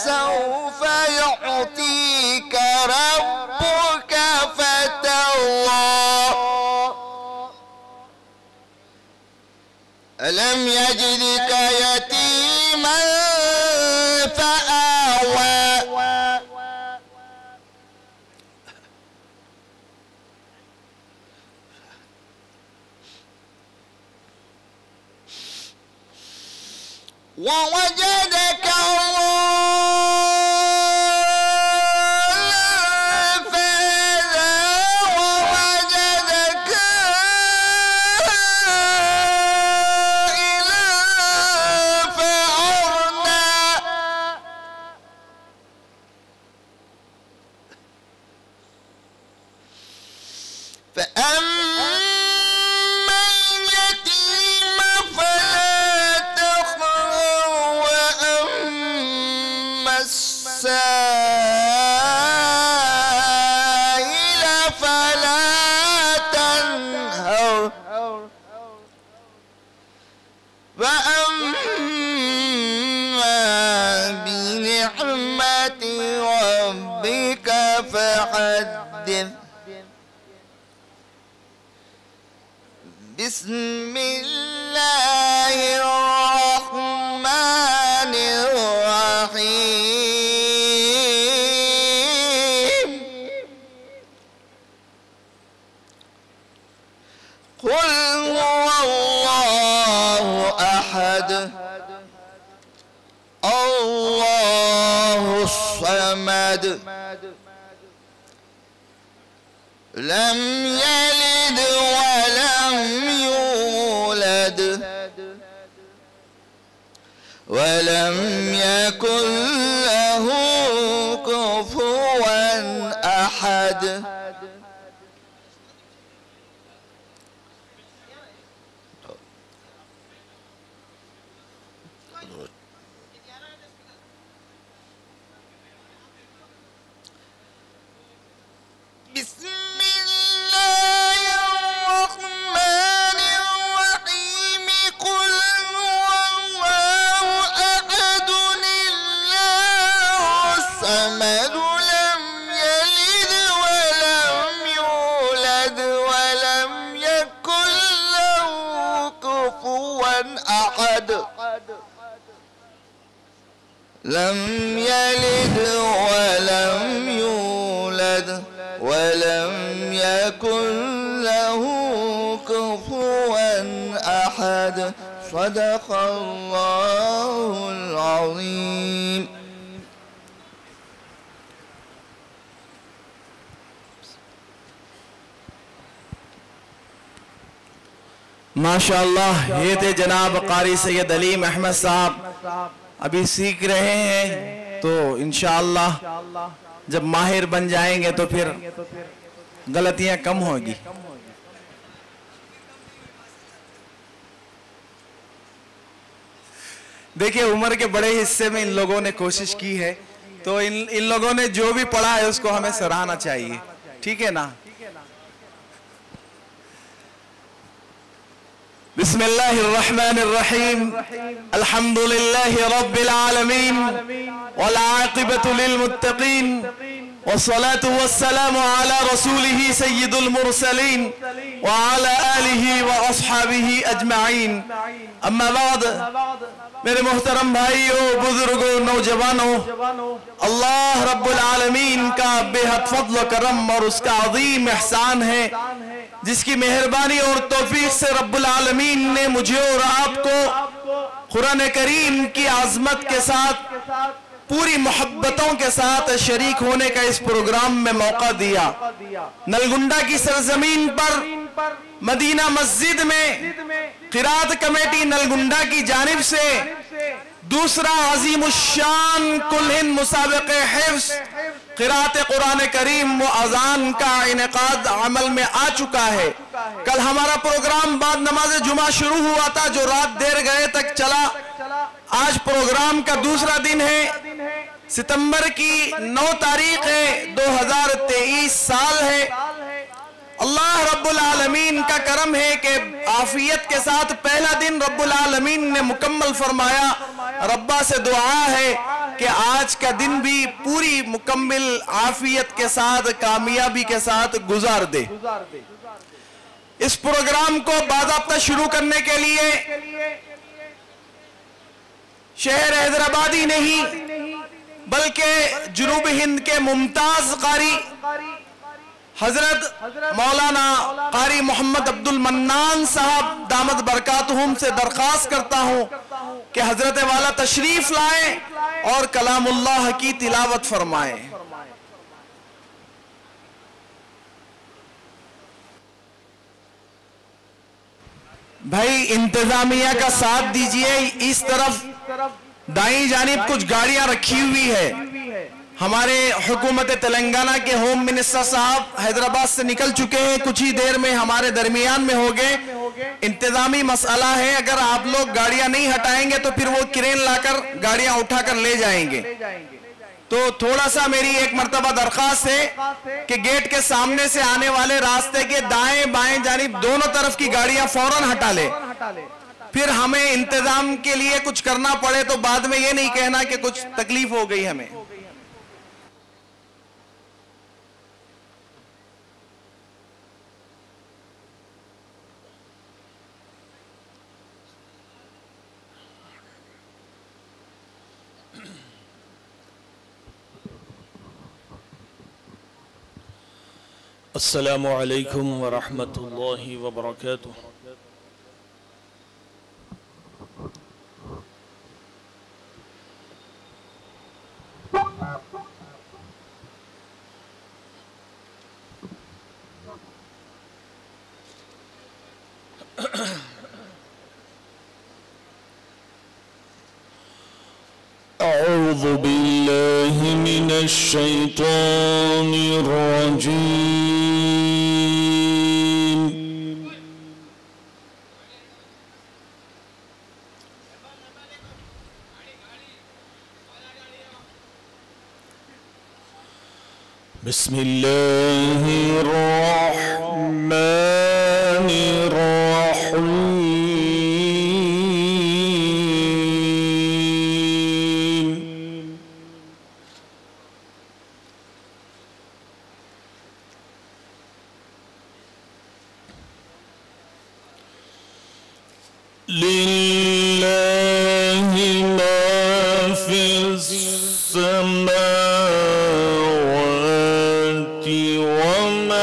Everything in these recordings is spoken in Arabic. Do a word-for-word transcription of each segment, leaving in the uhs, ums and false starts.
ولسوف يعطيك ربك فترضى ألم يجدك يتيما فآوى ووجدك فحدث بسم الله الرحمن الرحيم قل هو الله أحد الله الصمد لم يلد ولم يولد ولم يكن له كفوا أحد بسم الله الرحمن الرحيم قل هو الله أحد الله الصمد لم يلد ولم يولد ولم يكن له كفوا أحد لم يلد ولم يولد ولم يكن له كفوا أحد صدق الله العظيم. माशाअल्लाह, ये थे जनाब कारी सैयद अलीम अहमद साहब। अभी सीख रहे हैं तो इंशाअल्लाह जब माहिर बन जाएंगे तो फिर गलतियां कम होगी। देखिए, उम्र के बड़े हिस्से में इन लोगों ने कोशिश की है, तो इन इन लोगों ने जो भी पढ़ा है उसको हमें सराहना चाहिए, ठीक है ना। बिस्मिल्लाहिर्रहमानिर्रहीम अल्हम्दुलिल्लाहि रब्बिल आलमीन वल आक़िबतु लिल मुत्तक़ीन वस्सलातु वस्सलामु अला रसूलिही सय्यिदुल मुरसलीन व अला आलिही व अस्हाबिही अजमाइन। अम्मा बाद, मेरे मोहतरम भाइयों, बुजुर्गों, नौजवानों, अल्लाह रब्बुल आलमीन का बेहद फज़्ल करम और उसका अज़ीम एहसान है, जिसकी मेहरबानी और तौफीक से रब्बुल आलमीन ने मुझे और आपको कुरान करीम की आज़मत के साथ, पूरी मोहब्बतों के साथ शरीक होने का इस प्रोग्राम में मौका दिया। नलगुंडा की सरजमीन पर मदीना मस्जिद में क़िरात कमेटी नलगुंडा की जानिब से दूसरा अज़ीमुश्शान कुल हिंद मुसाबिक़े हिफ्ज़ क़िरात कुरान करीम व अज़ान का इनेकाद अमल में आ चुका है। कल हमारा प्रोग्राम बाद नमाज जुमा शुरू हुआ था, जो रात देर गए तक चला। आज प्रोग्राम का दूसरा दिन है, सितंबर की नौ तारीख है, दो हजार तेईस साल है। अल्लाह रब्बुल आलमीन का करम है कि आफियत के साथ पहला दिन रब्बुल आलमीन ने मुकम्मल फरमाया। रब्बा से दुआ है कि आज का दिन भी पूरी मुकम्मिल आफियत के साथ, कामयाबी के साथ गुजार दे। इस प्रोग्राम को बाज़ाब्ता शुरू करने के लिए शहर हैदराबाद ही नहीं बल्कि जुनूब हिंद के मुमताज कारी हजरत मौलाना कारी मोहम्मद अब्दुल मन्नान साहब दामद बरकातहुम से दरख्वास्त करता हूं कि हजरत वाला तशरीफ लाए और कलामुल्लाह की तिलावत फरमाएं। भाई इंतजामिया का साथ दीजिए। इस तरफ दाईं जानिब कुछ गाड़ियां रखी हुई है। हमारे हुकूमत तेलंगाना के होम मिनिस्टर साहब हैदराबाद से निकल चुके हैं, कुछ ही देर में हमारे दरमियान में हो गए। इंतजामी मसला है, अगर आप लोग गाड़ियां नहीं हटाएंगे तो फिर वो क्रेन लाकर गाड़ियां उठाकर ले जाएंगे। तो थोड़ा सा मेरी एक मर्तबा दरखास्त है कि गेट के सामने से आने वाले रास्ते के दाएं बाएं जानिब दोनों तरफ की गाड़ियां फौरन हटा ले। फिर हमें इंतजाम के लिए कुछ करना पड़े तो बाद में ये नहीं कहना कि कुछ तकलीफ हो गई हमें। अस्सलामु अलैकुम व रहमतुल्लाहि व बरकातुहू। अऊज़ु बिल्लाहि मिनश शैतानिर रजीम। बिस्मिल्लाहिर रहमानिर रहीम। लिल्लाहि मा फिस समावाति व मा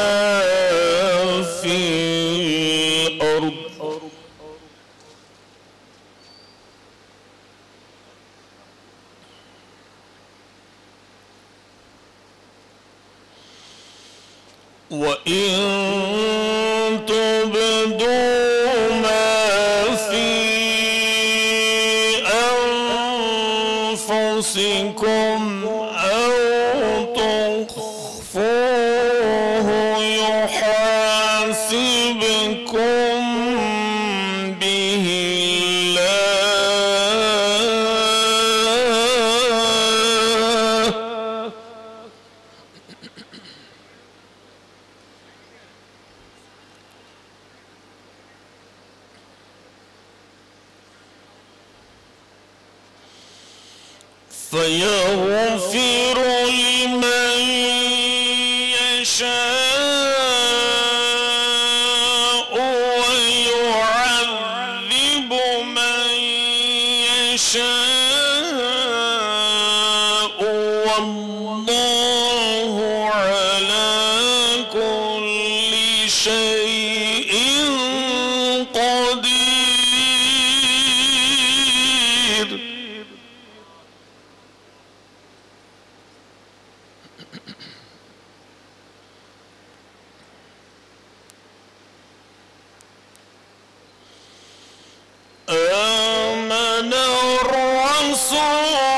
फिल अर्द। व इन तुबदू أنفسكم أو تخفوه يحاسبكم به الله. فيغفر لمن يشاء ويعذب من يشاء والله على كل شيء قدير. آمن الرسول